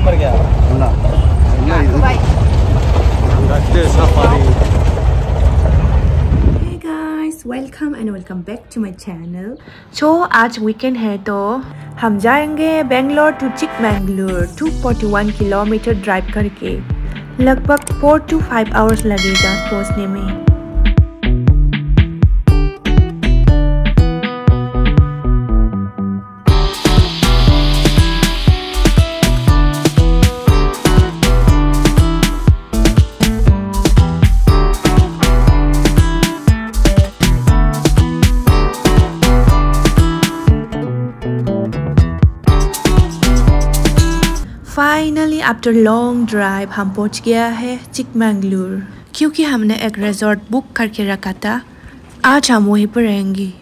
Number क्या ना भाई Safari. Hey guys, welcome and welcome back to my channel. So आज वीकेंड है तो हम जाएंगे Bangalore to Chikmagaluru 241 kilometre drive करके। लगभग 4 to 5 आवर्स लगेगा पहुंचने में। फाइनली आफ्टर लॉन्ग ड्राइव हम पहुंच गया है चिकमंगलुरु। क्योंकि हमने एक रिजॉर्ट बुक करके रखा था, आज हम वहीं पर रहेंगे।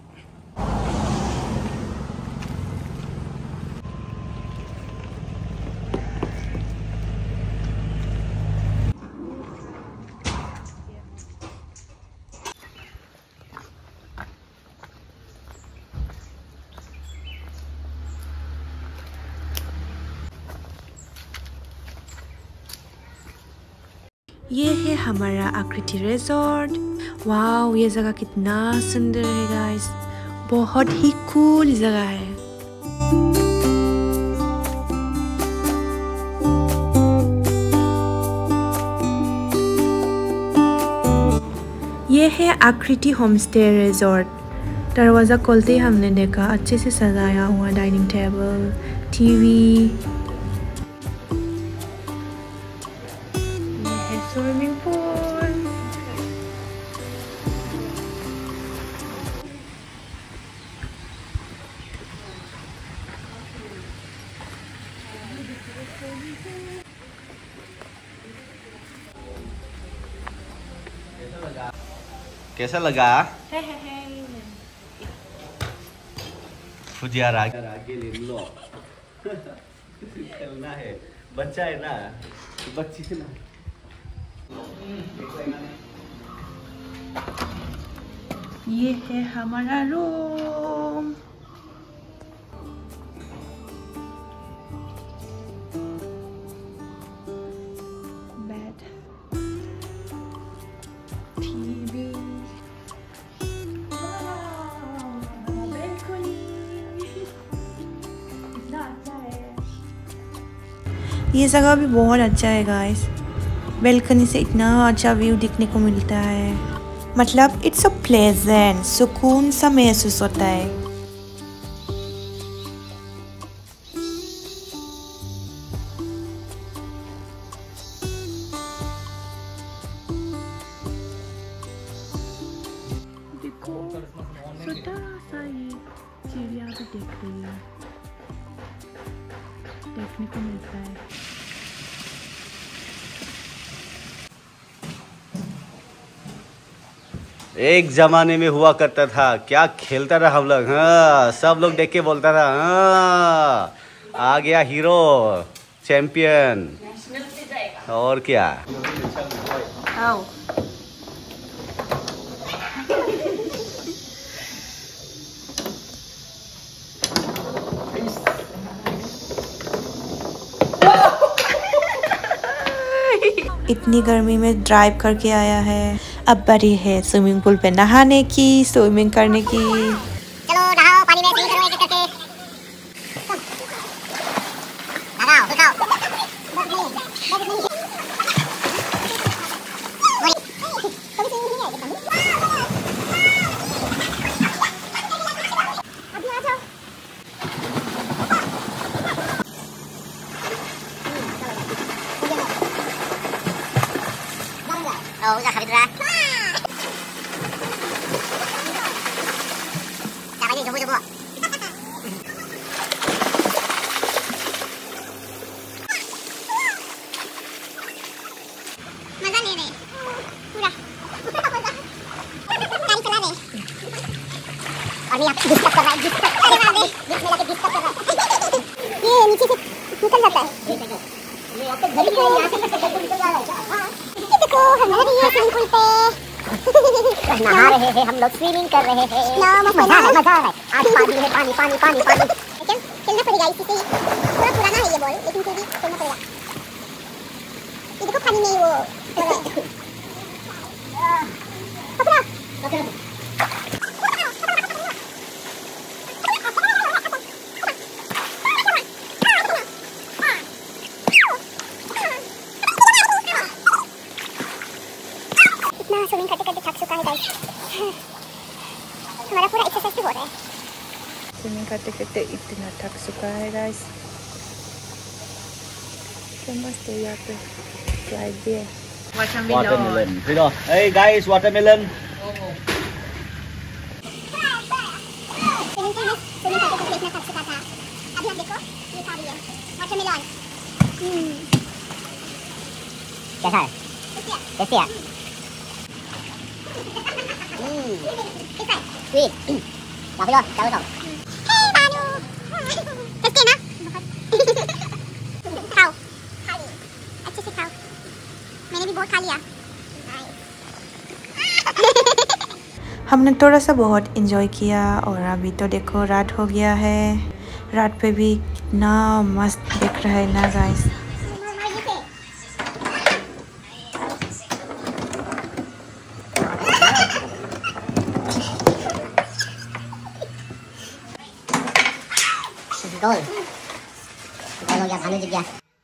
ये है हमारा आकृति रिजॉर्ट। वाओ, ये जगह कितना सुंदर है गाइस, बहुत ही कूल जगह है। ये है आकृति होमस्टे रिजॉर्ट। दरवाज़ा खोलते ही हमने देखा अच्छे से सजाया हुआ dining table, TV, swimming pool. कैसा लगा? फुजिया आगे ले लो। खेलना है, बच्चा है ना, बच्ची है ना। ये है हमारा रूम। बेड, टीवी, बालकनी, कितना अच्छा है। ये जगह भी बहुत अच्छा है गाइस। बेल्कनी से इतना अच्छा व्यू दिखने को मिलता है, मतलब इट्स सो प्लेजेंट, सुकून सा महसूस होता है। देखो छोटा सा ये चिड़िया भी देख रही है, देखने को मिलता है। एक जमाने में हुआ करता था, क्या खेलता था हम लोग। हाँ, सब लोग देख के बोलता था हाँ आ गया हीरो, चैंपियन। और क्या। इतनी गर्मी में ड्राइव करके आया है, अब बड़ी है स्विमिंग पूल पे नहाने की, स्विमिंग करने की। चलो नहाओ पानी में, स्विमिंग करो एक एक करके। लगाओ दिखाओ। अभी आ जाओ। udah habis dah. Caranya coba-coba. मजा ले रहे पूरा गाड़ी चला रहे और ये आप डिस्टर्ब कर रहा है, डिस्टर्ब अरे बाप रे बीच में लाके डिस्टर्ब कर रहा है। ये नीचे से निकल जाता है, ये आप तो घड़ी के यहां से निकल जा रहा है। हां ये देखो हम नहा रही है स्विमिंग पूल पे, नहा रहे हैं हम लोग, स्विमिंग कर रहे हैं। मजा आ रहा है, आज पानी है, पानी पानी पानी पानी। चल चलना पड़ेगा, इससे पूरा पुराना है ये बॉल। बोटिंग के लिए खेलना पड़ेगा। ये देखो पानी में वो पकड़ा पकड़ा इतना स्विमिंग करते करते थक चुका है गाइस। हमारा पूरा एक्सरसाइज हो रहा है। स्विमिंग करते करते इतना थक चुका है गाइस। क्या मस्त है यहाँ पे स्लाइड भी है। Watermelon. Hey guys, watermelon. Swimming pool में स्विमिंग करते करते इतना थक चुका था। अभी आप देखो ये खा रही है वाटरमेलन। कैसा है? कैसी है? स्वीट। काफी लो, चालू करो। हे बानू। टेस्टी है ना? खाओ। खा ली। अच्छे से खाओ। मैंने भी बहुत खा लिया। हमने थोड़ा सा बहुत इंजॉय किया और अभी तो देखो रात हो गया है। रात पे भी कितना मस्त दिख रहा है ना गाइस। गोल हो गया, भानु जीत गया।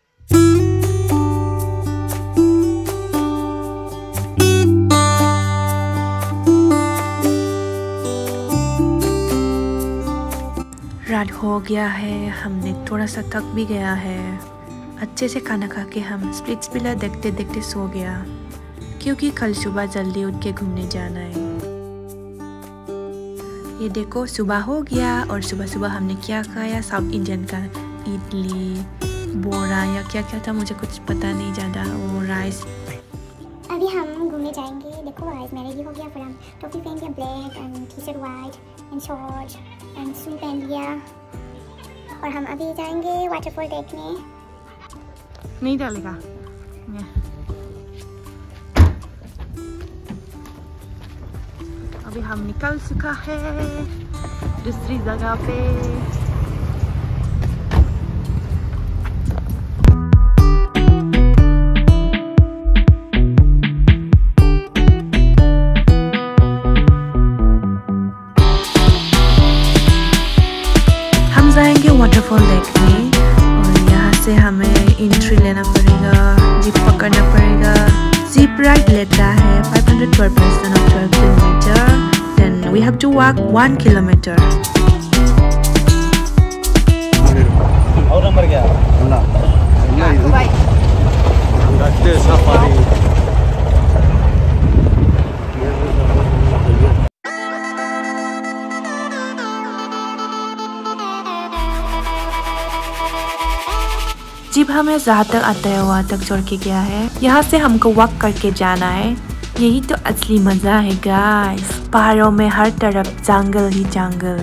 रात हो गया है, हमने थोड़ा सा थक भी गया है। अच्छे से खाना खा के हम स्प्लिट्स विला देखते देखते सो गया, क्योंकि कल सुबह जल्दी उठ के घूमने जाना है। ये देखो सुबह हो गया और सुबह सुबह हमने क्या खाया, साउथ इंडियन का इडली बोरा या क्या क्या था मुझे कुछ पता नहीं ज़्यादा, वो राइस। अभी हम घूमने जाएंगे। देखो गाइस मेरे भी हो गया, फिर हम टोपी पहन लिया black and T shirt white and shorts and shoe पहन लिया और हम अभी जाएंगे वाटरफॉल देखने। नहीं डालेगा। अभी हम निकल चुका है दूसरी जगह पे। हम जाएंगे वाटरफॉल देखने और यहाँ से हमें एंट्री लेना पड़ेगा, जीप पकड़ना पड़ेगा। जीप राइड लेता है 500 per person of 12 kilometer. Then we have to walk 1 kilometer. और नंबर क्या? ना भाई रास्ते सफारी। जीप हमें जहाँ तक आता है वहाँ तक छोड़ के गया है। यहाँ से हमको वॉक करके जाना है। यही तो असली मजा है गाइस, पहाड़ों में हर तरफ जंगल ही जंगल।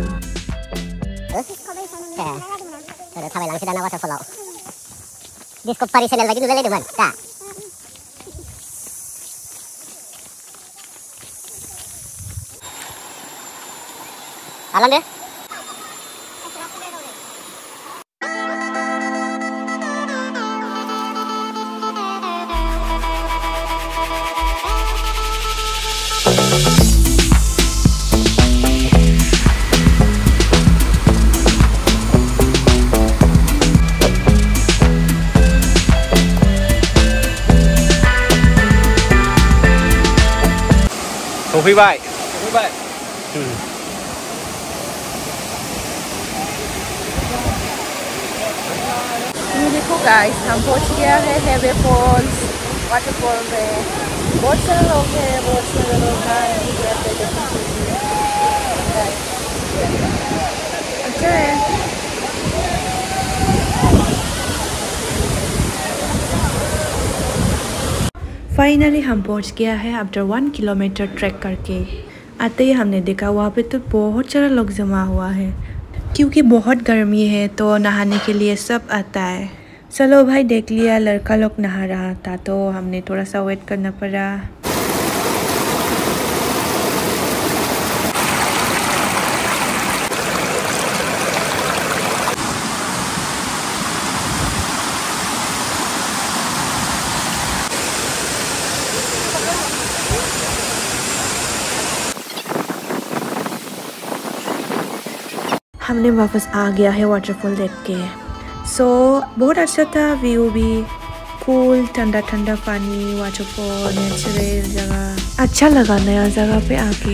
Discovery channel lagi dulu teman. Dah. Alam deh. Coffee bike. ये देखो गाइस, हम पहुंच गया है हेवे फॉल्स वाटरफॉल में। बहुत सारे लोग हैं, बहुत सारे लोग अच्छा है। फाइनली हम पहुंच गया है आफ्टर 1 किलोमीटर ट्रैक करके। आते ही हमने देखा वहाँ पे तो बहुत सारा लोग जमा हुआ है, क्योंकि बहुत गर्मी है तो नहाने के लिए सब आता है। चलो भाई देख लिया, लड़का लोग नहा रहा था तो हमने थोड़ा सा वेट करना पड़ा। हमने वापस आ गया है वाटरफॉल देख के। सो बहुत अच्छा था, व्यू भी कूल, ठंडा ठंडा पानी, वाटरफॉल, नेचुरल जगह, अच्छा लगा नया जगह पे आके।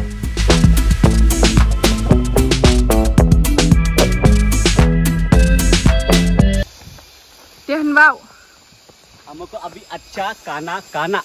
हमको अभी अच्छा खाना खाना।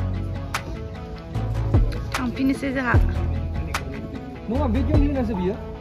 Ang pinis sa Mga video nila sa biya?